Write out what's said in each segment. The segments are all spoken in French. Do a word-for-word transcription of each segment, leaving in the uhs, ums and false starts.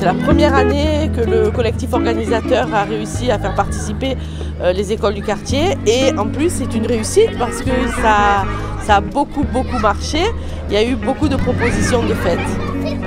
C'est la première année que le collectif organisateur a réussi à faire participer euh, les écoles du quartier et en plus c'est une réussite parce que ça, ça a beaucoup beaucoup marché. Il y a eu beaucoup de propositions de fêtes. Donc vous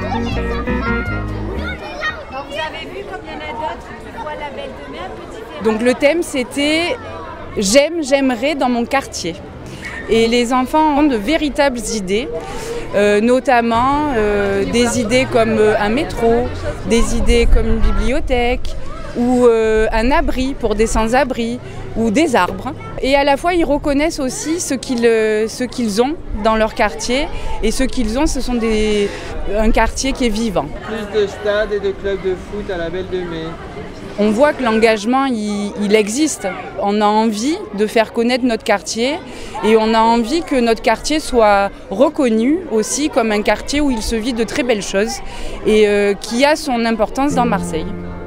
avez vu comme il y en a d'autres qui voient la Belle de Mai un peu différente. Donc le thème c'était « J'aime, j'aimerais dans mon quartier ». Et les enfants ont de véritables idées, euh, notamment euh, des idées comme euh, un métro, des idées comme une bibliothèque ou euh, un abri pour des sans-abri ou des arbres. Et à la fois ils reconnaissent aussi ce qu'ils, euh, ce qu'ils ont dans leur quartier et ce qu'ils ont ce sont des, un quartier qui est vivant. Plus de stades et de clubs de foot à la Belle de Mai. On voit que l'engagement, il, il existe. On a envie de faire connaître notre quartier et on a envie que notre quartier soit reconnu aussi comme un quartier où il se vit de très belles choses et euh, qui a son importance dans Marseille.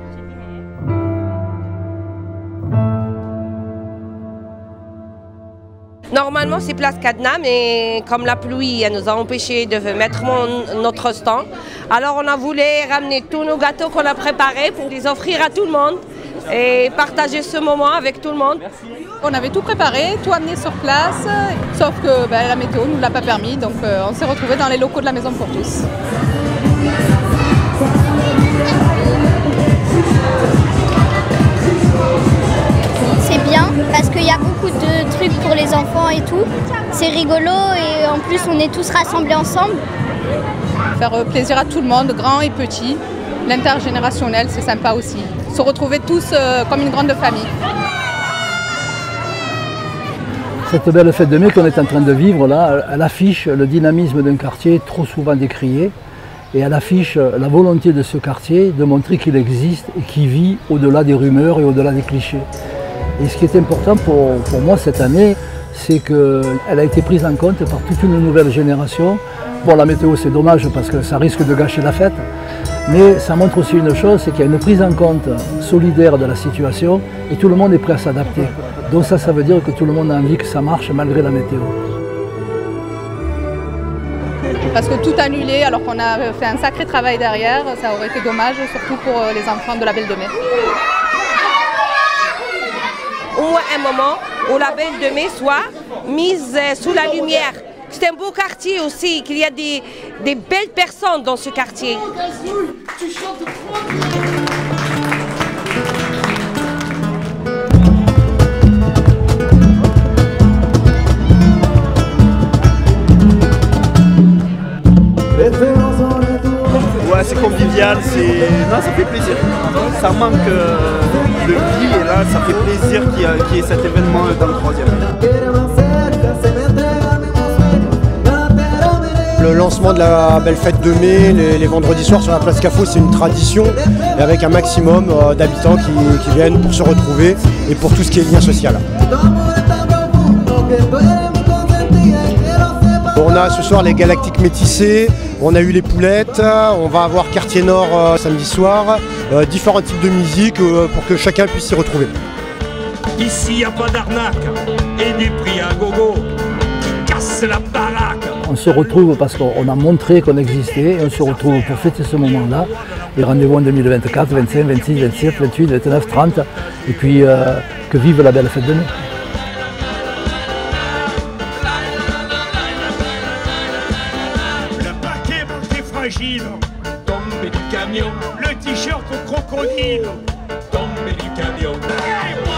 Normalement, c'est place cadenas, mais comme la pluie elle nous a empêché de mettre mon, notre stand, alors on a voulu ramener tous nos gâteaux qu'on a préparés pour les offrir à tout le monde et partager ce moment avec tout le monde. Merci. On avait tout préparé, tout amené sur place, sauf que ben, la météo ne nous l'a pas permis, donc euh, on s'est retrouvés dans les locaux de la Maison pour tous. C'est bien parce qu'il y a beaucoup de trucs pour les enfants et tout. C'est rigolo et en plus on est tous rassemblés ensemble. Faire plaisir à tout le monde, grand et petit. L'intergénérationnel, c'est sympa aussi. Se retrouver tous euh, comme une grande famille. Cette belle fête de mai qu'on est en train de vivre là, elle affiche le dynamisme d'un quartier trop souvent décrié. Et elle affiche la volonté de ce quartier de montrer qu'il existe et qu'il vit au-delà des rumeurs et au-delà des clichés. Et ce qui est important pour, pour moi cette année, c'est qu'elle a été prise en compte par toute une nouvelle génération. Bon, la météo c'est dommage parce que ça risque de gâcher la fête, mais ça montre aussi une chose, c'est qu'il y a une prise en compte solidaire de la situation et tout le monde est prêt à s'adapter. Donc ça, ça veut dire que tout le monde a envie que ça marche malgré la météo. Parce que tout annulé alors qu'on a fait un sacré travail derrière, ça aurait été dommage, surtout pour les enfants de la Belle de Mai. Au moins un moment où la Belle de Mai soit mise sous la lumière. C'est un beau quartier aussi, qu'il y a des, des belles personnes dans ce quartier. Ouais, c'est convivial, c'est... Non, ça fait plaisir. Ça manque euh, de vie et là, ça fait plaisir qu'il y, a, qu'il y ait cet événement dans le troisième. Le lancement de la belle fête de mai, les, les vendredis soirs sur la place Cafo, c'est une tradition et avec un maximum euh, d'habitants qui, qui viennent pour se retrouver et pour tout ce qui est lien social. On a ce soir les Galactiques métissés, on a eu les poulettes, on va avoir Quartier Nord euh, samedi soir, euh, différents types de musique euh, pour que chacun puisse s'y retrouver. Ici, il n'y a pas d'arnaque et des prix à gogo qui cassent la baraque. On se retrouve parce qu'on a montré qu'on existait et on se retrouve pour fêter ce moment-là. Les rendez-vous en deux mille vingt-quatre, vingt-cinq, vingt-six, vingt-sept, vingt-huit, vingt-neuf, trente et puis euh, que vive la belle fête de mai. Le paquet monté fragile, tombé du camion, le t-shirt au crocodile, tombé du camion.